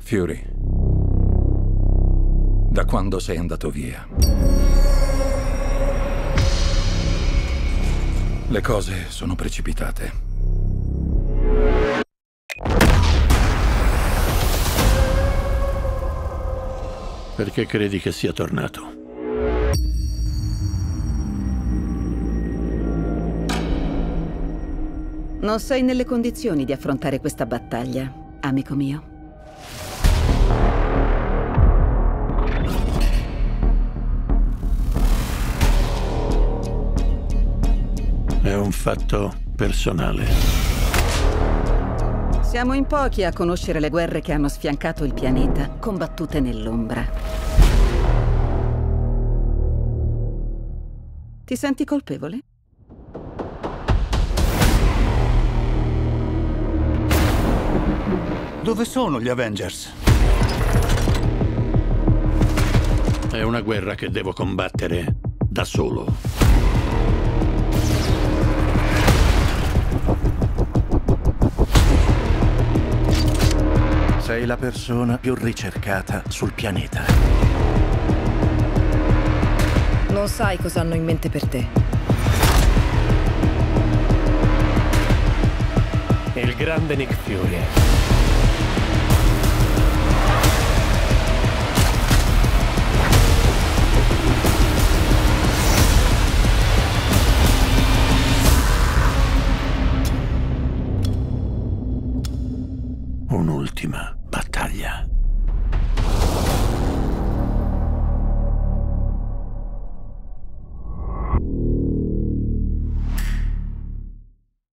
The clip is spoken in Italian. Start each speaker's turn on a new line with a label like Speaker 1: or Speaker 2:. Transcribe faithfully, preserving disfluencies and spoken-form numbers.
Speaker 1: Fury, da quando sei andato via, le cose sono precipitate.
Speaker 2: Perché credi che sia tornato?
Speaker 3: Non sei nelle condizioni di affrontare questa battaglia, amico mio.
Speaker 2: È un fatto personale.
Speaker 3: Siamo in pochi a conoscere le guerre che hanno sfiancato il pianeta, combattute nell'ombra. Ti senti colpevole?
Speaker 4: Dove sono gli Avengers?
Speaker 2: È una guerra che devo combattere da solo.
Speaker 5: Sei la persona più ricercata sul pianeta.
Speaker 6: Non sai cosa hanno in mente per te.
Speaker 7: Il grande Nick Fury.
Speaker 2: Un'ultima battaglia.